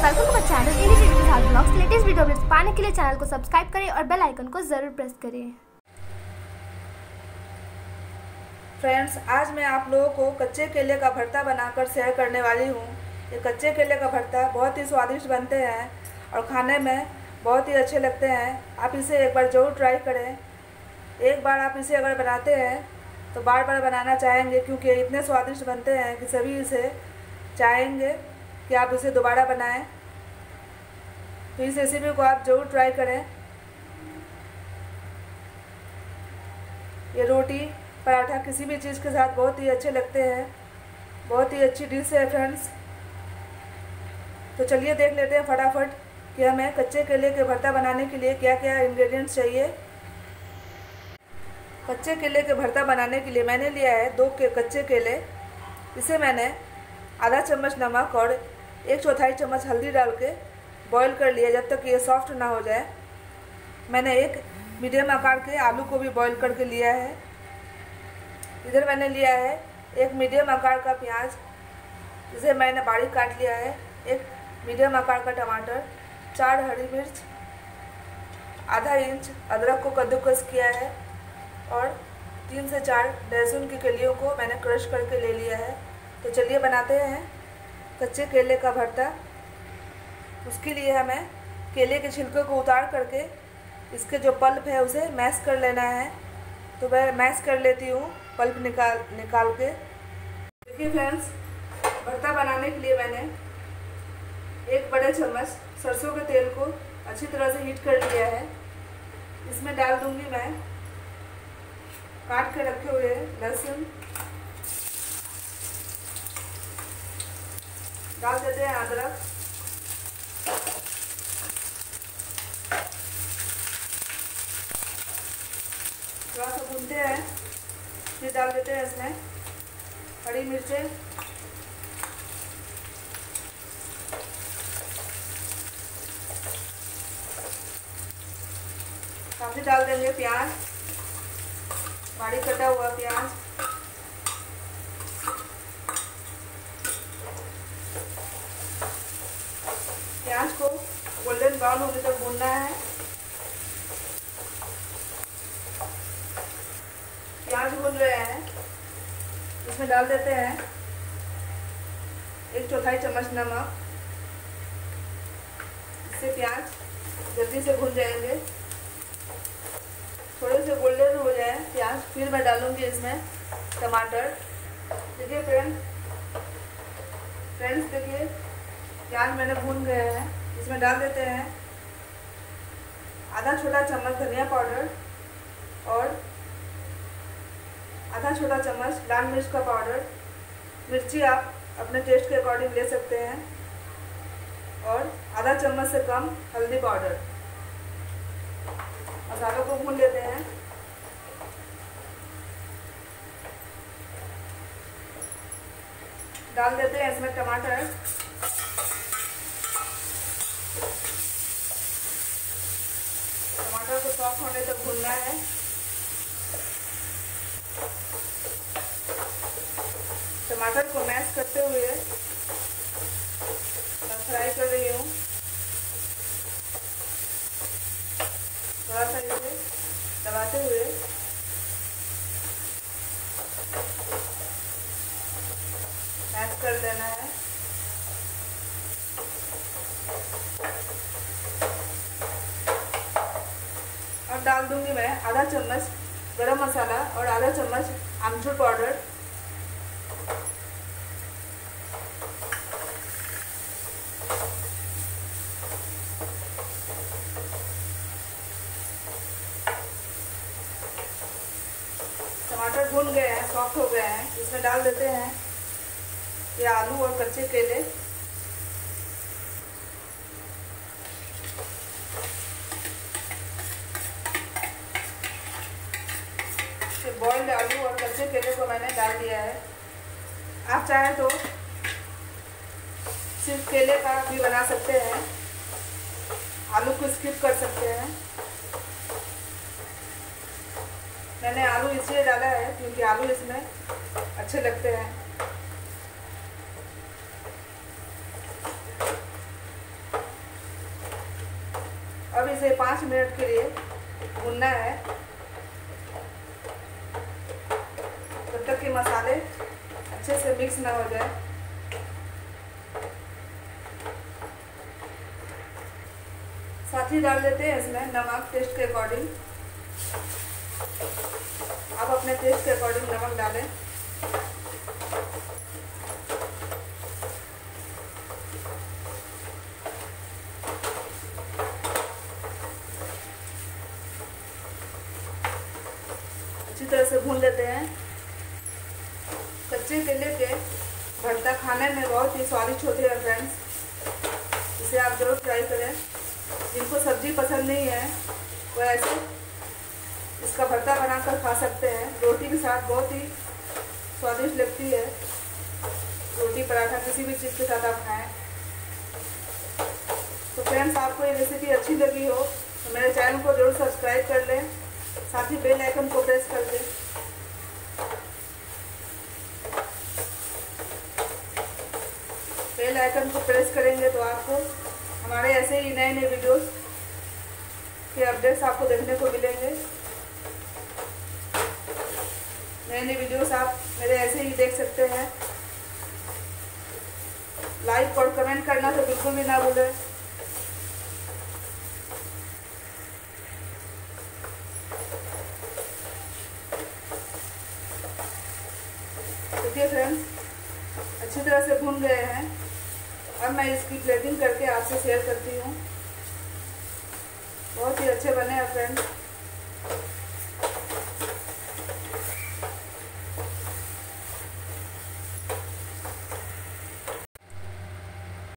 Welcome to my channel video के साथ blogs. Latest video updates पाने के लिए चैनल को सब्सक्राइब करें और बेल आइकन को ज़रूर प्रेस करें। फ्रेंड्स, आज मैं आप लोगों को कच्चे केले का भरता बनाकर शेयर करने वाली हूँ। ये कच्चे केले का भरता बहुत ही स्वादिष्ट बनते हैं और खाने में बहुत ही अच्छे लगते हैं। आप इसे एक बार ज़रूर ट्राई करें। एक बार आप इसे अगर बनाते हैं तो बार बार बनाना चाहेंगे, क्योंकि इतने स्वादिष्ट बनते हैं कि सभी इसे चाहेंगे कि आप इसे दोबारा बनाएं। तो इस रेसिपी को आप ज़रूर ट्राई करें। ये रोटी पराठा किसी भी चीज़ के साथ बहुत ही अच्छे लगते हैं। बहुत ही अच्छी डिश है फ्रेंड्स। तो चलिए देख लेते हैं फटाफट कि हमें कच्चे केले के भरता बनाने के लिए क्या क्या इंग्रेडिएंट्स चाहिए। कच्चे केले के भरता बनाने के लिए मैंने लिया है 2 कच्चे केले। इसे मैंने आधा चम्मच नमक और 1/4 चम्मच हल्दी डाल के बॉईल कर लिया जब तक ये सॉफ्ट ना हो जाए। मैंने एक मीडियम आकार के आलू को भी बॉईल करके लिया है। इधर मैंने लिया है एक मीडियम आकार का प्याज, जिसे मैंने बारीक काट लिया है। एक मीडियम आकार का टमाटर, 4 हरी मिर्च, आधा इंच अदरक को कद्दूकस किया है और 3 से 4 लहसुन की कलियों को मैंने क्रश करके ले लिया है। तो चलिए बनाते हैं कच्चे केले का भरता। उसके लिए हमें केले के छिलके को उतार करके इसके जो पल्प है उसे मैश कर लेना है। तो मैं मैश कर लेती हूँ पल्प निकाल के। देखिए फ्रेंड्स, भरता बनाने के लिए मैंने 1 बड़े चम्मच सरसों के तेल को अच्छी तरह से हीट कर लिया है। इसमें डाल दूंगी मैं काट के रखे हुए लहसुन, डाल देते हैं अदरक, थोड़ा सा भूनते हैं। फिर डाल देते हैं इसमें हरी मिर्चें, काफ़ी डाल देंगे प्याज, बारीक कटा हुआ प्याज। प्याज को गोल्डन ब्राउन होने तक भूनना है। प्याज भून रहे हैं, इसमें डाल देते हैं 1/4 चम्मच नमक। इससे प्याज जल्दी से भून जाएंगे। थोड़े से गोल्डन हो जाए प्याज, फिर मैं डालूंगी इसमें टमाटर। देखिए फ्रेंड्स देखिए प्याज मैंने भून गए हैं। इसमें डाल देते हैं आधा छोटा चम्मच धनिया पाउडर और आधा छोटा चम्मच लाल मिर्च का पाउडर। मिर्ची आप अपने टेस्ट के अकॉर्डिंग ले सकते हैं। और आधा चम्मच से कम हल्दी पाउडर। मसालों को भून लेते हैं। डाल देते हैं इसमें टमाटर। टमाटर को सॉफ्ट होने तक भूनना है। टमाटर को मैश करते हुए मैं फ्राई कर रही हूँ। थोड़ा सा इसे दबाते हुए मैश कर देना है। और डाल दूंगी मैं आधा चम्मच गरम मसाला और आधा चम्मच आमचूर पाउडर। टमाटर भून गए हैं, सॉफ्ट हो गए हैं। इसमें डाल देते हैं ये आलू और कच्चे केले। ये बॉइल्ड आलू और कच्चे केले को मैंने डाल दिया है। आप चाहें तो सिर्फ केले का भी बना सकते हैं, आलू को स्किप कर सकते हैं। मैंने आलू इसलिए डाला है क्योंकि आलू इसमें अच्छे लगते हैं। से 5 मिनट के लिए भुनना है, जब तक कि मसाले अच्छे से मिक्स ना हो जाए। साथ ही डाल देते हैं इसमें नमक टेस्ट के अकॉर्डिंग। आप अपने टेस्ट के अकॉर्डिंग नमक डालें। अच्छी तरह से भून लेते हैं। कच्चे केले के भरता खाने में बहुत ही स्वादिष्ट होते हैं फ्रेंड्स, इसे आप जरूर ट्राई करें। जिनको सब्जी पसंद नहीं है वो ऐसे इसका भरता बनाकर खा सकते हैं। रोटी के साथ बहुत ही स्वादिष्ट लगती है। रोटी पराठा किसी भी चीज़ के साथ आप खाएं। तो फ्रेंड्स, आपको ये रेसिपी अच्छी लगी हो तो मेरे चैनल को जरूर सब्सक्राइब कर लें, साथ ही बेल आइकन को प्रेस कर दें। बेल आइकन को प्रेस करेंगे तो आपको हमारे ऐसे ही नए नए वीडियोस के अपडेट्स आपको देखने को मिलेंगे। नए नए वीडियोस आप मेरे ऐसे ही देख सकते हैं। लाइक और कमेंट करना तो बिल्कुल भी ना भूलें। देखिए फ्रेंड्स, अच्छी तरह से भून गए हैं। अब मैं इसकी प्लेटिंग करके आपसे शेयर करती हूँ। बहुत ही अच्छे बने हैं फ्रेंड्स।